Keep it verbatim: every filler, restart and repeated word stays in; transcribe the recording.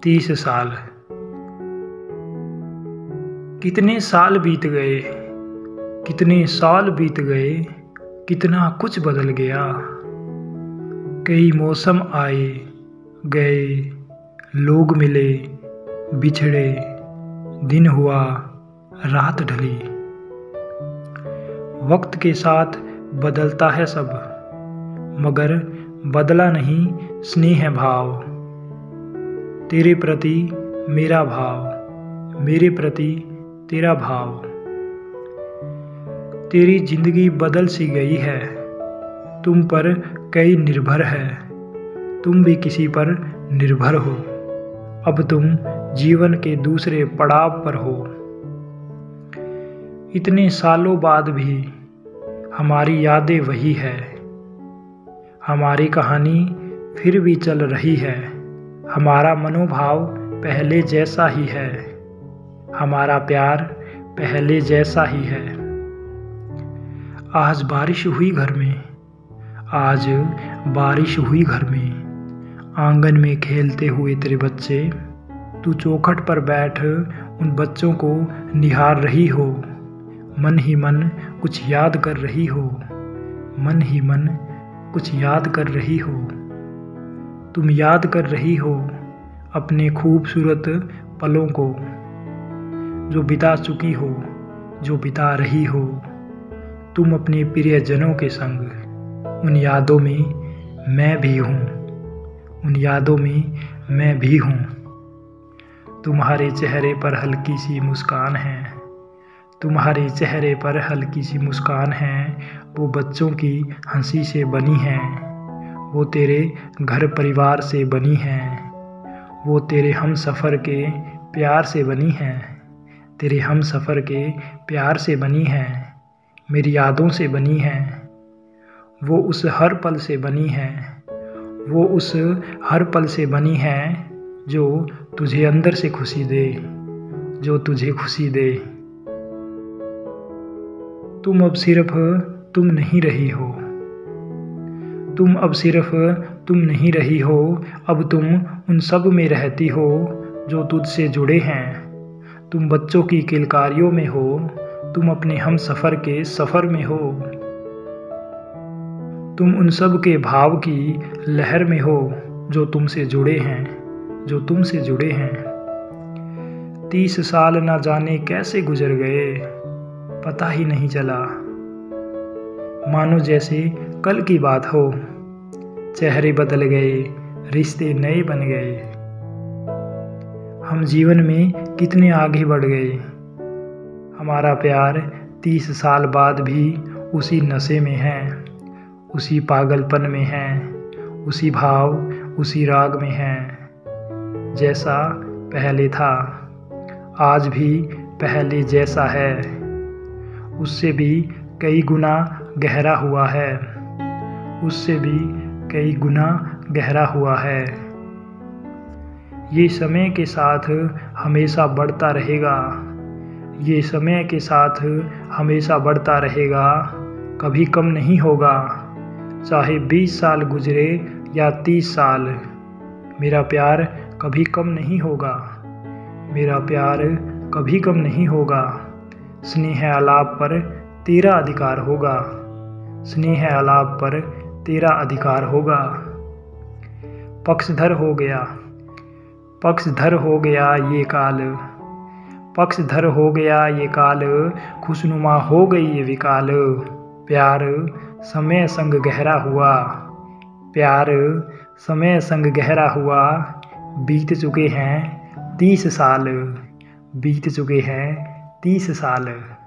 तीस साल। कितने साल बीत गए, कितने साल बीत गए, कितना कुछ बदल गया। कई मौसम आए गए, लोग मिले बिछड़े, दिन हुआ रात ढली। वक्त के साथ बदलता है सब, मगर बदला नहीं स्नेह भाव। तेरे प्रति मेरा भाव, मेरे प्रति तेरा भाव। तेरी जिंदगी बदल सी गई है, तुम पर कई निर्भर है, तुम भी किसी पर निर्भर हो। अब तुम जीवन के दूसरे पड़ाव पर हो। इतने सालों बाद भी हमारी यादें वही है, हमारी कहानी फिर भी चल रही है। हमारा मनोभाव पहले जैसा ही है, हमारा प्यार पहले जैसा ही है। आज बारिश हुई घर में, आज बारिश हुई घर में। आंगन में खेलते हुए तेरे बच्चे, तू चौखट पर बैठ उन बच्चों को निहार रही हो। मन ही मन कुछ याद कर रही हो, मन ही मन कुछ याद कर रही हो। तुम याद कर रही हो अपने खूबसूरत पलों को, जो बिता चुकी हो, जो बिता रही हो तुम अपने प्रियजनों के संग। उन यादों में मैं भी हूँ, उन यादों में मैं भी हूँ। तुम्हारे चेहरे पर हल्की सी मुस्कान है, तुम्हारे चेहरे पर हल्की सी मुस्कान है। वो बच्चों की हंसी से बनी है, वो तेरे घर परिवार से बनी है, वो तेरे हम सफ़र के प्यार से बनी है, तेरे हम सफ़र के प्यार से बनी है, मेरी यादों से बनी है। वो उस हर पल से बनी है, वो उस हर पल से बनी है जो तुझे अंदर से खुशी दे, जो तुझे खुशी दे। तुम अब सिर्फ तुम नहीं रही हो, तुम अब सिर्फ तुम नहीं रही हो। अब तुम उन सब में रहती हो जो तुझसे जुड़े हैं। तुम बच्चों की किलकारियों में हो, तुम अपने हम सफ़र के सफ़र में हो। तुम उन सब के भाव की लहर में हो जो तुमसे जुड़े हैं, जो तुमसे जुड़े हैं। तीस साल ना जाने कैसे गुजर गए, पता ही नहीं चला। मानो जैसे कल की बात हो, चेहरे बदल गए, रिश्ते नए बन गए। हम जीवन में कितने आगे बढ़ गए। हमारा प्यार तीस साल बाद भी उसी नशे में है, उसी पागलपन में है, उसी भाव उसी राग में है। जैसा पहले था आज भी पहले जैसा है, उससे भी कई गुना गहरा हुआ है, उससे भी कई गुना गहरा हुआ है। ये समय के साथ हमेशा बढ़ता रहेगा, ये समय के साथ हमेशा बढ़ता रहेगा, कभी कम नहीं होगा। चाहे बीस साल गुजरे या तीस साल, मेरा प्यार कभी कम नहीं होगा, मेरा प्यार कभी कम नहीं होगा। स्नेह आलाप पर तेरा अधिकार होगा, स्नेह आलाप पर तेरा अधिकार होगा। पक्षधर हो गया, पक्षधर हो गया ये काल, पक्षधर हो गया ये काल। खुशनुमा हो गई ये विकाल। प्यार समय संग गहरा हुआ, प्यार समय संग गहरा हुआ। बीत चुके हैं तीस साल, बीत चुके हैं तीस साल।